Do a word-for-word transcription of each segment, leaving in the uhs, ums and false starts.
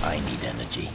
I need energy.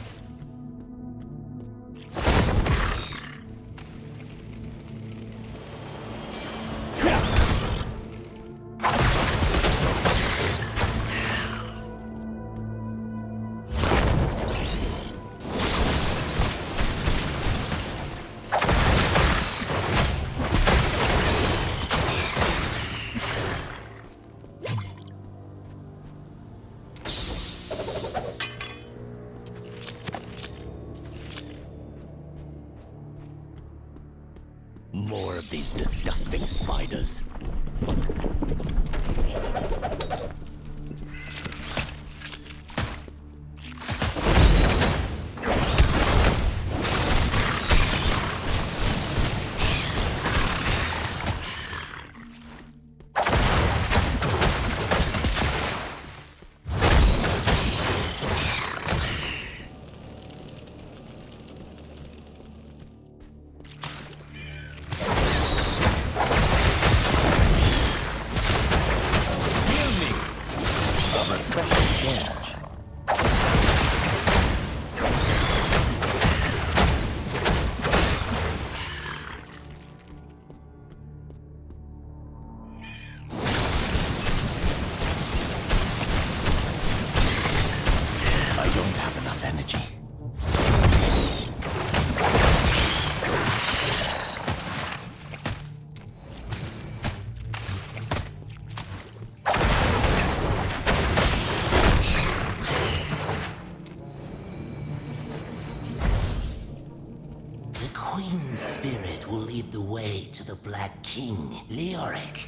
More of these disgusting spiders. Queen's spirit will lead the way to the Black King, Leoric.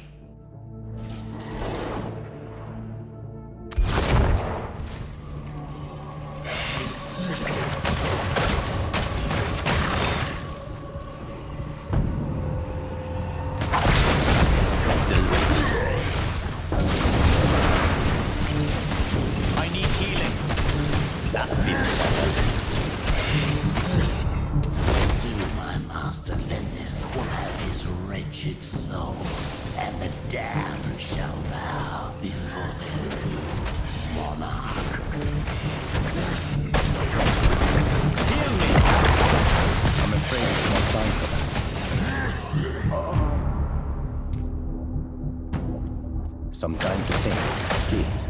I need healing. That feels better. Master Lendis will have his wretched soul, and the damned shall bow before their new monarch. Heal me! I'm afraid it's not time for that. Some time to think, please.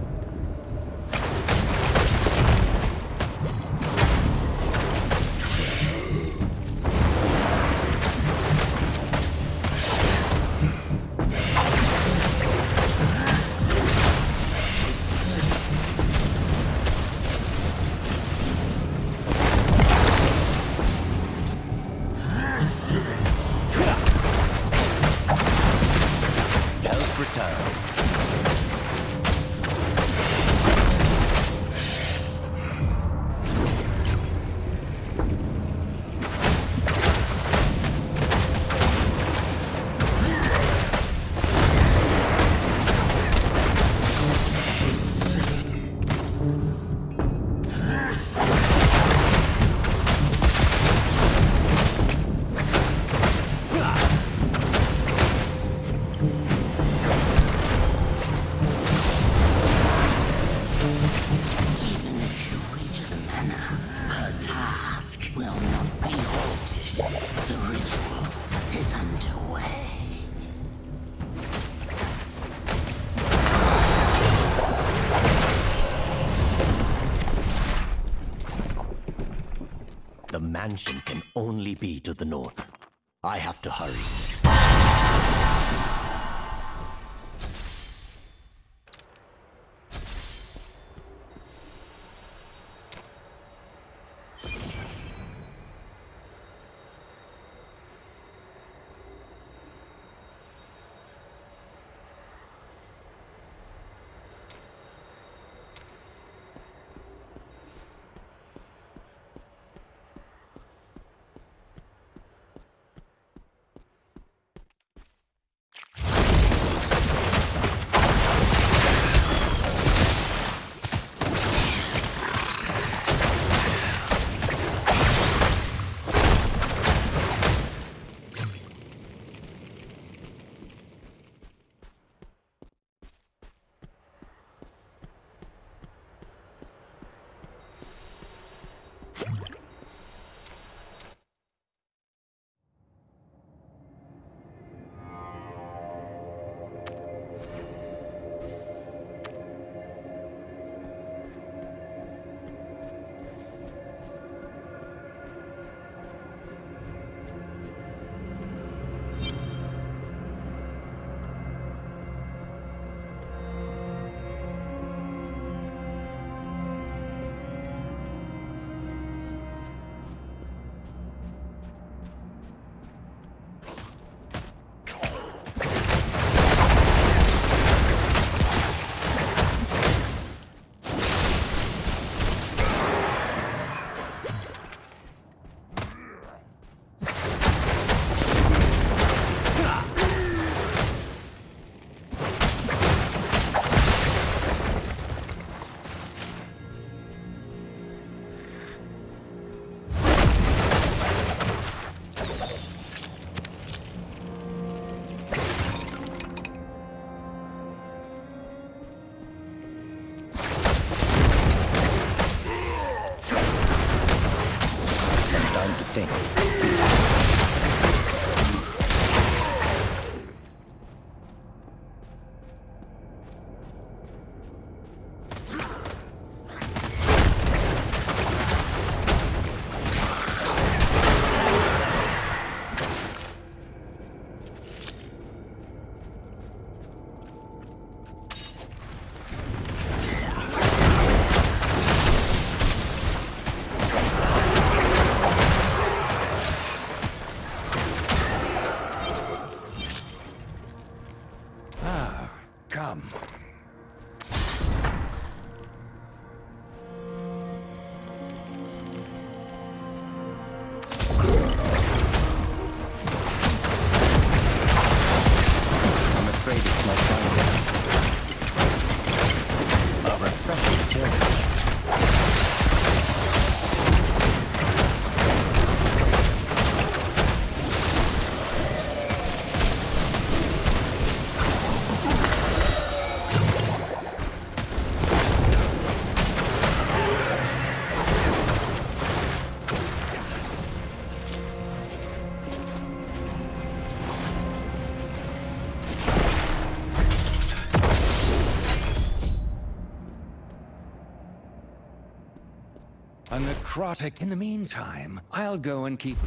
The mansion can only be to the north. I have to hurry. think. Come. I'm afraid it's my time. A refreshing change. A necrotic. In the meantime, I'll go and keep...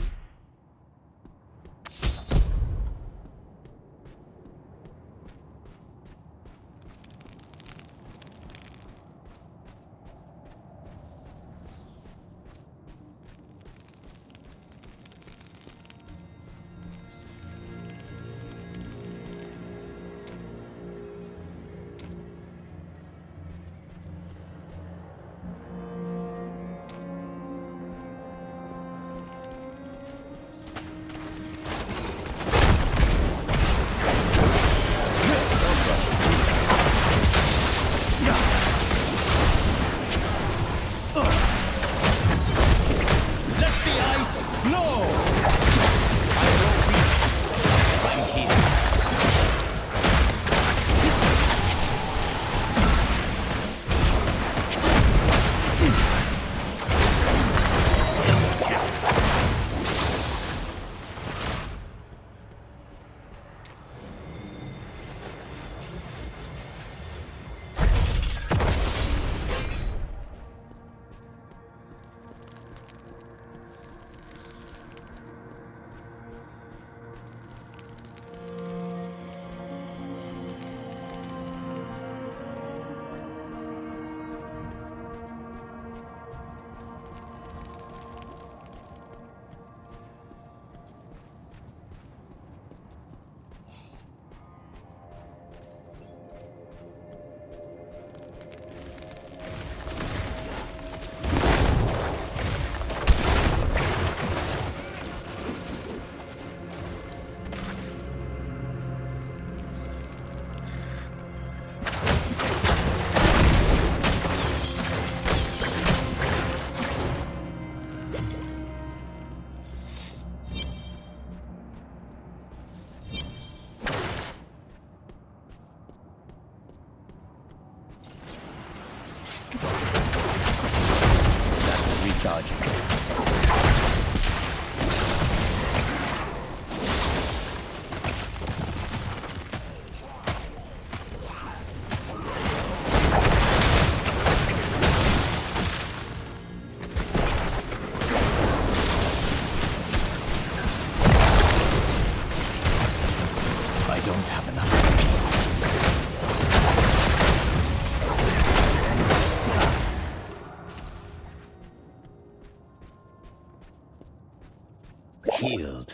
Healed.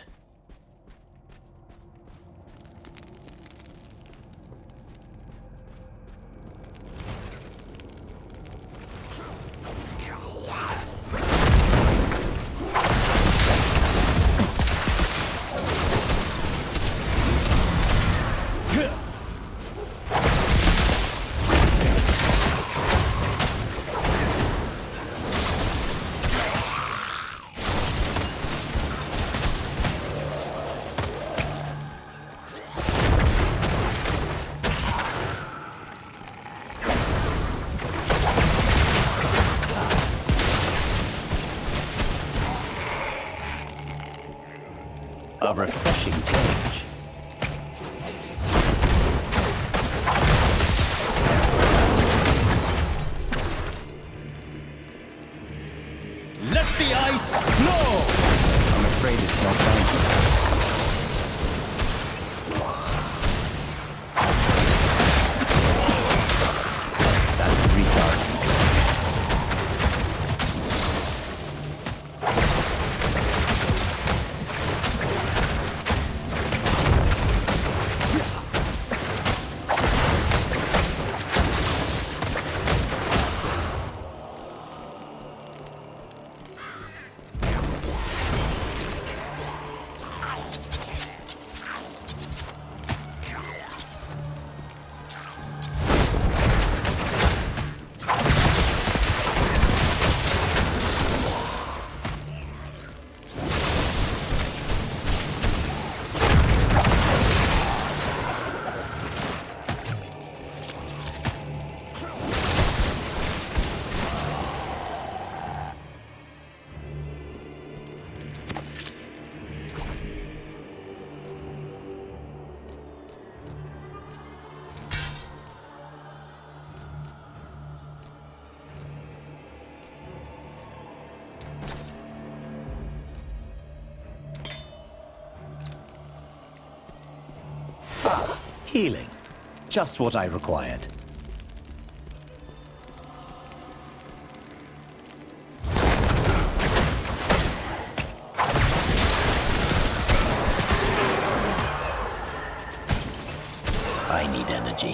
a refreshing change. Let the ice flow! I'm afraid it's not time for that. That's retarded. Healing. Just what I required. I need energy.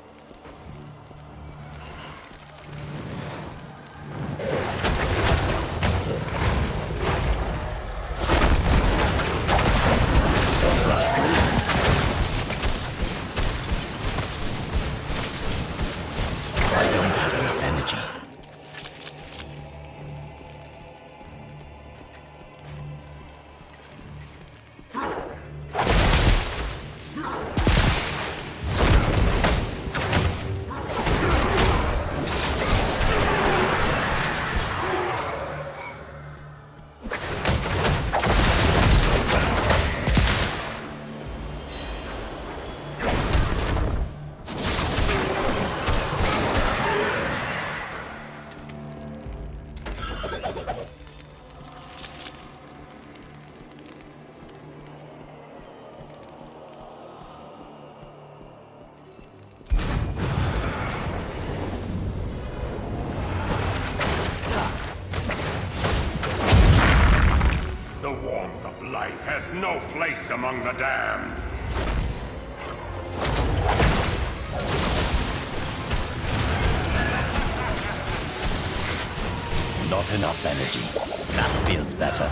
Life has no place among the damned. Not enough energy. That feels better.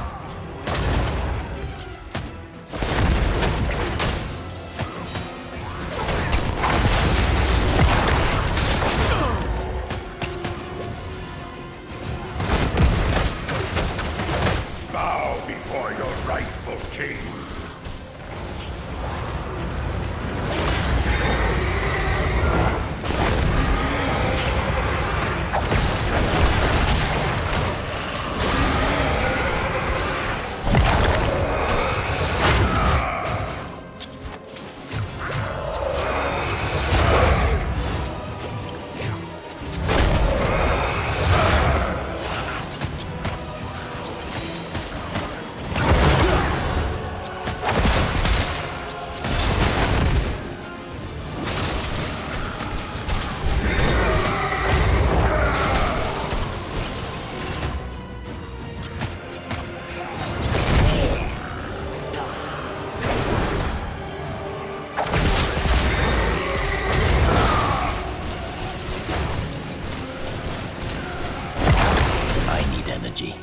Bow before your rightful king. Energy.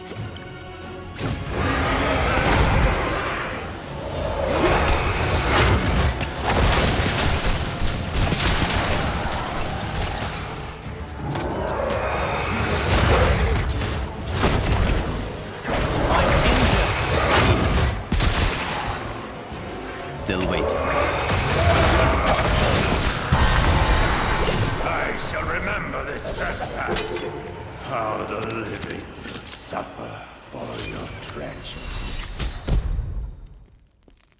Still waiting. I shall remember this trespass. How the living will suffer for your treachery.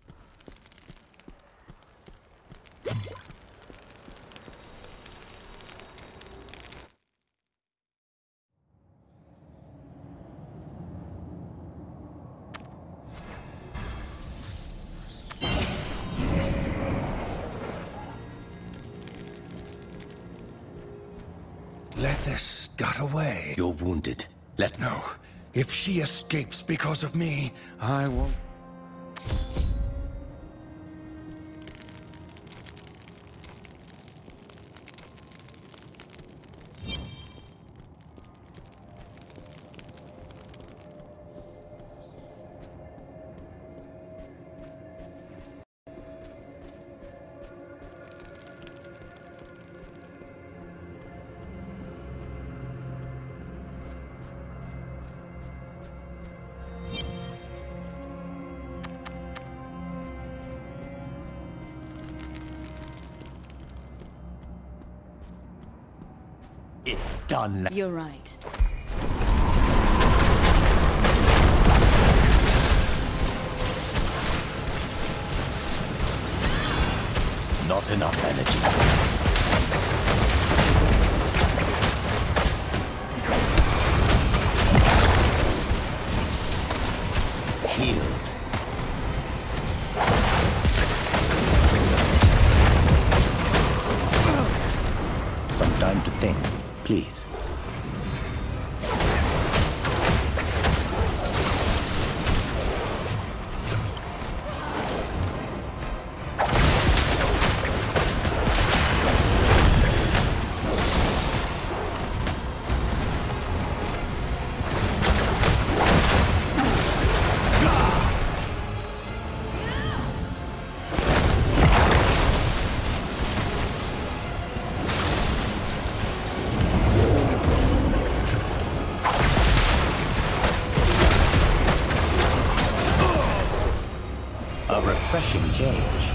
Alice got away. You're wounded. Let No. If she escapes because of me, I won't... It's done. You're right. Not enough energy. Healed. Some time to think, please. A refreshing change.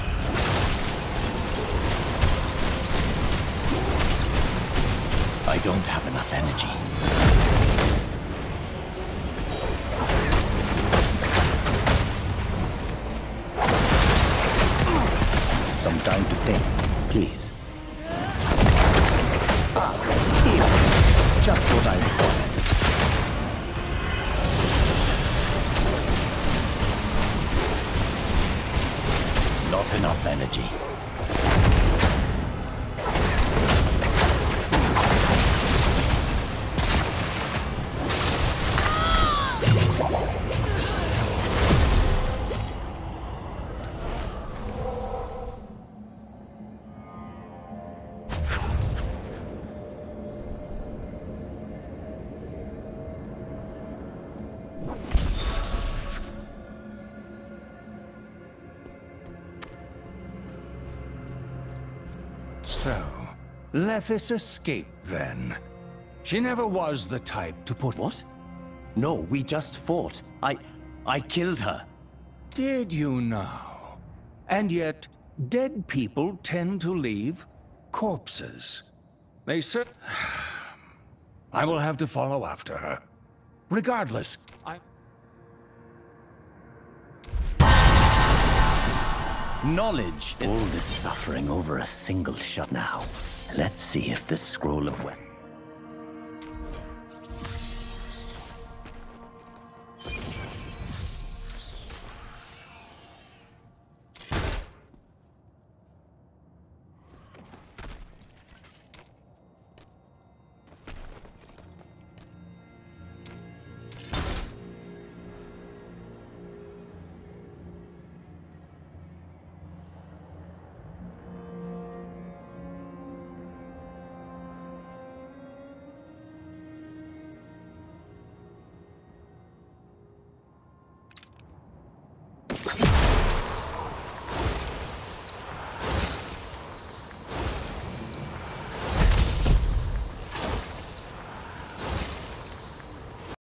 I don't have enough energy. Some time to think, please. Ah, here. Just what I required. Not enough energy. So, Lethis escaped then. She never was the type to put... What? No, we just fought. I... I killed her. Did you now? And yet, dead people tend to leave corpses. They say... I will have to follow after her. Regardless, I... Knowledge. All this suffering over a single shot now. Let's see if the scroll of weapons...